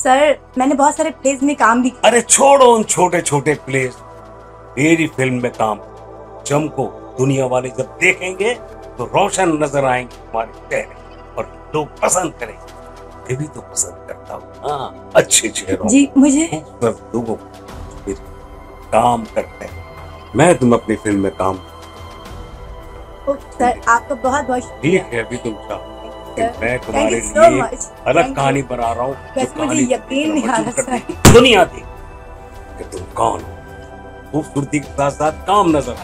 Sir मैंने बहुत सारे प्लेस में काम भी किया। अरे छोड़ो उन छोटे छोटे प्लेस, मेरी फिल्म में काम चमको। दुनिया वाले जब देखेंगे तो रोशन नजर आएंगे तुम्हारे चेहरे और लोग पसंद करेंगे। मैं भी तो पसंद करता हूँ। हाँ, अच्छे चेहरों जी मुझे लोगों काम करते हैं। मैं तुम अपनी फिल्म में काम। सर आपका बहुत बहुत शुक्रिया। ठीक है, अभी तुम चाहो मैं तुम्हारे लिए अलग कहानी बना रहा हूँ। मुझे यकीन नहीं आ रहा दुनिया देख कि तुम कौन हो। खूबसूरती के साथ साथ काम नजर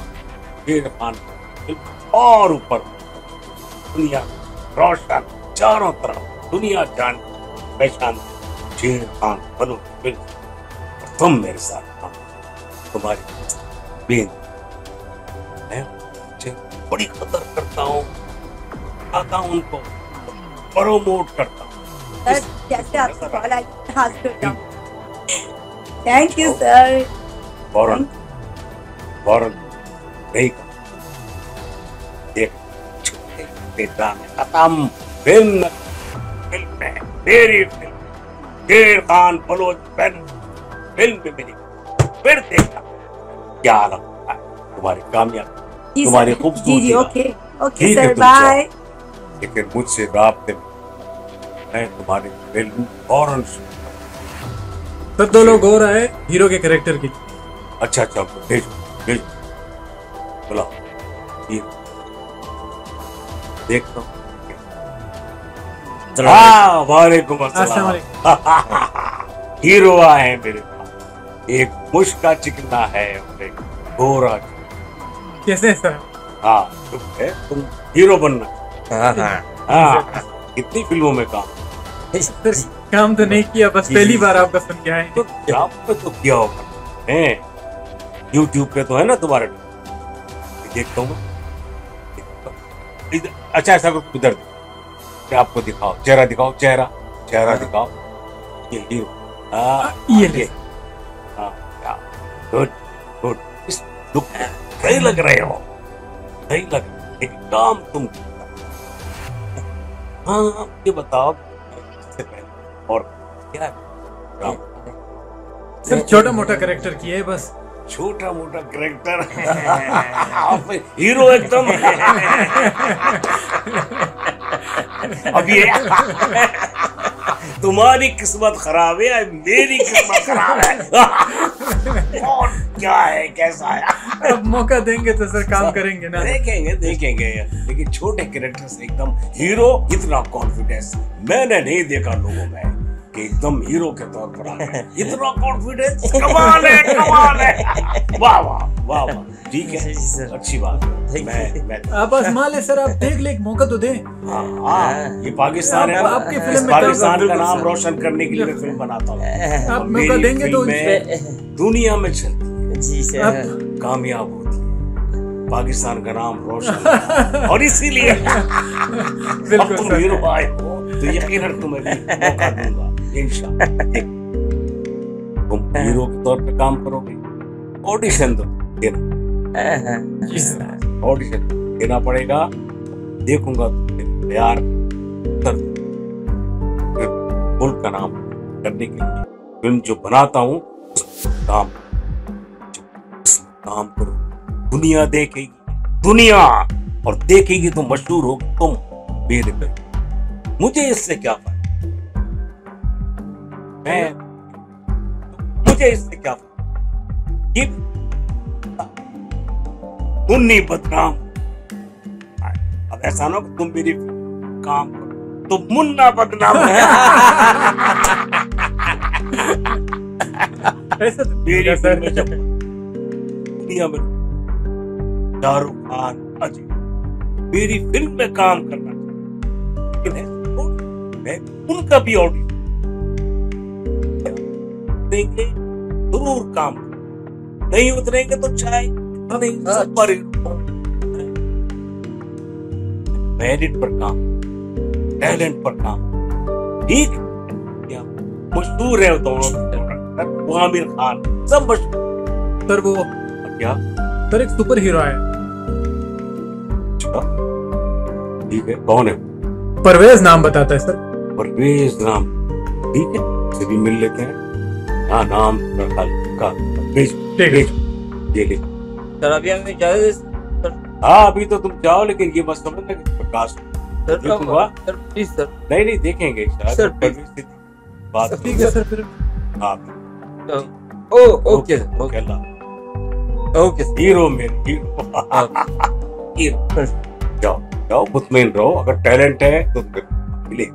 आए और ऊपर दुनिया रोशन चारों तरफ दुनिया जान पहचान। शेर खान बनो तुम मेरे साथ काम। तुम्हारी बेन मैं बड़ी कदर करता हूँ, आता हूँ उनको प्रोमोट करता हूँ। जैसे आपसे कॉल आई थैंक यू सर। फौरन नहीं देख बेटा खत्म। फिल्म में मेरी फिल्म शेर खान बलोच फिल्म में मेरी फिर देखा क्या लगता है तुम्हारी कामयाबी, तुम्हारी खूबसूरती। Okay sir bye. लेकिन मुझसे राब्ते में मैं तुम्हारी फिल्म फौरन सर 2 लोग हो रहा है हीरो के कैरेक्टर की। अच्छा भेजो बुलाओ। देखता हूँ। वालेकुम अस्सलाम। हीरो आए हैं मेरे पास। एक मुश्का चिकना है और एक गोरा। कैसे सर? हाँ तुम हीरो बनना। हाँ कितनी फिल्मों में काम तो नहीं किया, बस पहली बार आपका सुन के आए। तो काम पे तो किया होगा, यूट्यूब पे तो है ना तुम्हारे। देखता हूँ। अच्छा ऐसा कुछ इधर आपको दिखाओ, चेहरा दिखाओ, चेहरा दिखाओ। ये हीरो। ये गुड इस लुक सही लग रहे हो, सही लग रहे। एक काम तुम हाँ ये बताओ इससे पहले और क्या काम? सिर्फ छोटा मोटा कैरेक्टर किया है बस। छोटा मोटा कैरेक्टर आप हीरो एकदम। अब ये तुम्हारी किस्मत खराब है, मेरी किस्मत खराब है। और क्या है, कैसा है? अब मौका देंगे तो सर काम करेंगे ना। देखेंगे लेकिन छोटे कैरेक्टर से एकदम हीरो। इतना कॉन्फिडेंस मैंने नहीं देखा लोगों में कि एकदम हीरो के तौर पर आ गए। इतना कॉन्फिडेंस, कमाल है। वाह वाह वाह वाह। ठीक है, अच्छी बात है। मैं आप आजमा ले सर, आप देख ले, एक मौका तो दे। हाँ ये पाकिस्तान है, आपकी फिल्म में पाकिस्तान का नाम रोशन करने के लिए मैं फिल्म बनाता हूँ। आप मौका देंगे तो दुनिया में चलती है जी सर, कामयाब होती है, पाकिस्तान का नाम रोशन। और इसीलिए अब तुम हीरो आए हो तो यकीनन तुम्हें मौका दूंगा इंशाल्लाह। तुम हीरो के तौर पे काम करोगे, ऑडिशन दो देना। ऑडिशन देना पड़ेगा, देखूंगा तैयार कर मुल्क का नाम करने के लिए फिल्म जो बनाता हूँ काम करो। दुनिया देखेगी, दुनिया और देखेगी तो मशहूर होगी तुम मेरे पे। मुझे इससे क्या फायदा, मुझे इससे क्या फायदा? मुन्नी बदनाम। अब ऐसा ना तुम मेरी काम करो तो मुन्ना बदनाम। ऐसा तो मेरी फिल्म जब दुनिया में शाहरुख खान, अजय मेरी फिल्म में काम करना मैं उनका भी ऑडिशन देंगे, जरूर काम नहीं उतरेंगे तो चाहे मेरिट पर काम, टैलेंट पर काम। ठीक क्या मशहूर है दोनों, वो आमिर खान सब मशहूर। सर वो क्या सर एक सुपर हीरो है। ठीक है, कौन है? परवेज नाम बताता है सर। परवेज नाम, ठीक है से भी मिल लेते हैं। हाँ, नाम का भेज ये ले। सर अभी हमें इजाजत। हाँ, अभी तो तुम जाओ, लेकिन ये मत समझना कि प्रकाश सर हुआ। Sir please sir. नहीं देखेंगे शायद सर, बात। ठीक है सर। फिर हाँ, okay sir. Okay, okay sir. Hero मेरे हीरो। जाओ जाओ, मुतमईन रहो, अगर टैलेंट है तो मिले।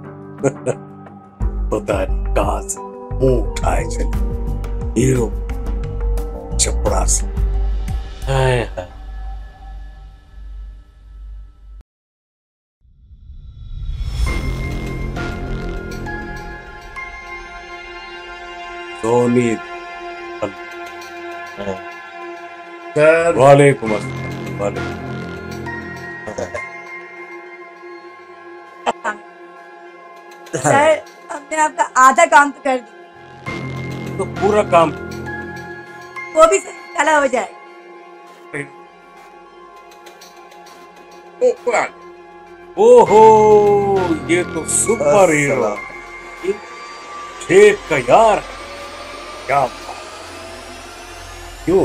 पता नहीं कहाँ से मुंह उठाए चले हीरो चपड़ा से। हाय हाय। सोनी सर वालेकुम अस्सलाम। वालेकुम। सर हमने आपका आधा काम तो कर दिया, तो पूरा काम वो भी सर कला हो जाए। ओहो, ये तो सुपर हीरो शेख का यार है। क्या बात। क्यों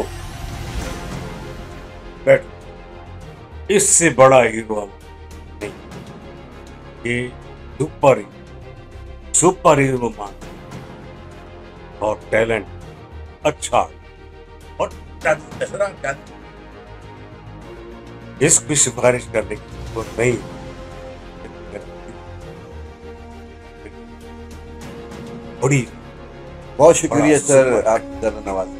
बैठ, इससे बड़ा हीरो हम नहीं। ये सुपर हीरो मान और टैलेंट अच्छा और इसकी सिफारिश करने की जरूरत नहीं। बड़ी बहुत शुक्रिया सर, सुपर। आप जरा नवाज।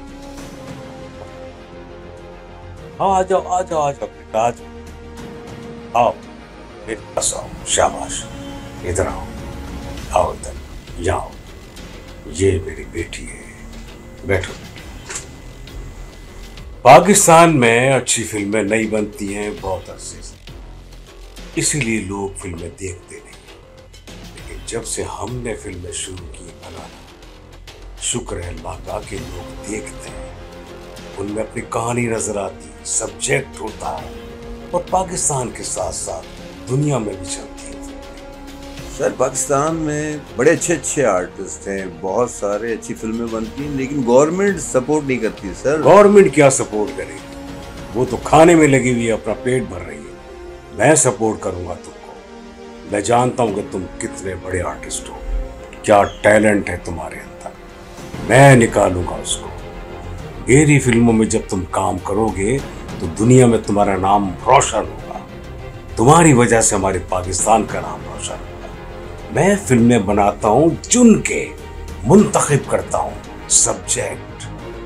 हाँ, आ जाओ बेटा, आ जाओ। आओ मेरे पास आओ, शाबाश, इधर आओ इधर, यहाँ आओ। ये मेरी बेटी है, बैठो। पाकिस्तान में अच्छी फिल्में नहीं बनती हैं बहुत अरसे से, इसीलिए लोग फिल्में देखते नहीं। लेकिन जब से हमने फिल्में शुरू की बनाना, शुक्र है अल्लाह का कि लोग देखते हैं, उनमें अपनी कहानी नजर आती, सब्जेक्ट होता है, और पाकिस्तान के साथ साथ दुनिया में भी चलती है। सर पाकिस्तान में बड़े अच्छे आर्टिस्ट हैं, बहुत सारे अच्छी फिल्में बनती हैं, लेकिन गवर्नमेंट सपोर्ट नहीं करती सर। गवर्नमेंट क्या सपोर्ट करेगी, वो तो खाने में लगी हुई है, अपना पेट भर रही है। मैं सपोर्ट करूंगा तुमको। मैं जानता हूं कि तुम कितने बड़े आर्टिस्ट हो, क्या टैलेंट है तुम्हारे अंदर, मैं निकालूंगा उसको। मेरी फिल्मों में जब तुम काम करोगे तो दुनिया में तुम्हारा नाम रोशन होगा, तुम्हारी वजह से हमारे पाकिस्तान का नाम रोशन होगा। मैं फिल्में बनाता हूं, चुन के मुंतखब करता हूं, सब्जेक्ट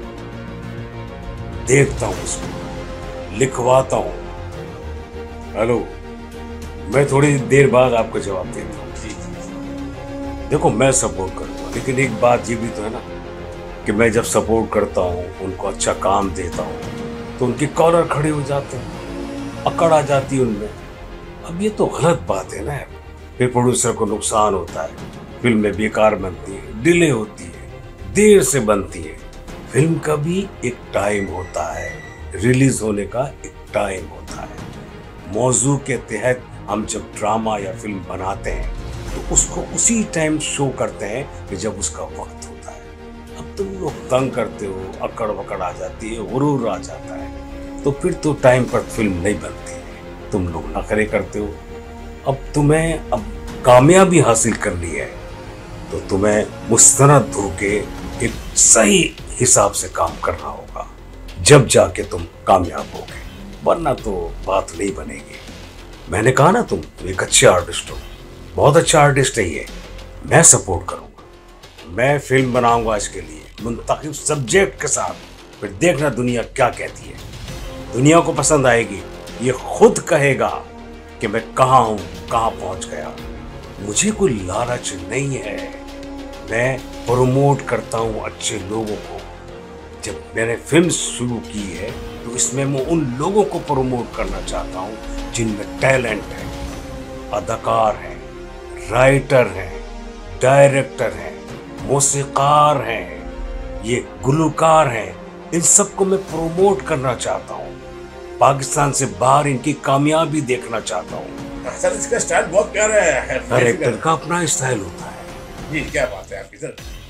देखता हूं, उसको लिखवाता हूं। हेलो, मैं थोड़ी देर बाद आपको जवाब देता हूं। देखो, मैं सपोर्ट करूंगा, लेकिन एक बात ये भी तो है ना कि मैं जब सपोर्ट करता हूँ, उनको अच्छा काम देता हूँ, तो उनके कॉलर खड़े हो जाते हैं, अकड़ आ जाती है उनमें। अब ये तो गलत बात है ना। फिर प्रोड्यूसर को नुकसान होता है, फिल्में बेकार बनती है, डिले होती है, देर से बनती है। फिल्म का भी एक टाइम होता है, रिलीज होने का एक टाइम होता है। मौजू के तहत हम जब ड्रामा या फिल्म बनाते हैं तो उसको उसी टाइम शो करते हैं कि जब उसका वक्त होता है। अब तुम लोग तंग करते हो, अकड़ वकड़ आ जाती है, गुरूर आ जाता है, तो फिर तो टाइम पर फिल्म नहीं बनती है। तुम लोग नखरे करते हो। अब तुम्हें कामयाबी हासिल करनी है तो तुम्हें मुस्तनद होके एक सही हिसाब से काम करना होगा, जब जाके तुम कामयाब होगे, वरना तो बात नहीं बनेगी। मैंने कहा ना, तुम एक अच्छे आर्टिस्ट हो, बहुत अच्छा आर्टिस्ट है ये। मैं सपोर्ट करूंगा, मैं फिल्म बनाऊंगा इसके लिए मुंतखब सब्जेक्ट के साथ। फिर देखना दुनिया क्या कहती है। दुनिया को पसंद आएगी, ये खुद कहेगा कि मैं कहाँ हूँ, कहाँ पहुंच गया। मुझे कोई लालच नहीं है, मैं प्रमोट करता हूँ अच्छे लोगों को। जब मैंने फिल्म शुरू की है तो इसमें मैं उन लोगों को प्रमोट करना चाहता हूँ जिनमें टैलेंट है, अदाकार हैं, राइटर हैं, डायरेक्टर हैं, मौसीकार हैं, ये गुलकार हैं। इन सबको मैं प्रमोट करना चाहता हूँ, पाकिस्तान से बाहर इनकी कामयाबी देखना चाहता हूँ। सर इसका स्टाइल बहुत प्यारा है। डायरेक्टर का अपना स्टाइल होता है, जी क्या बात है आपकी सर।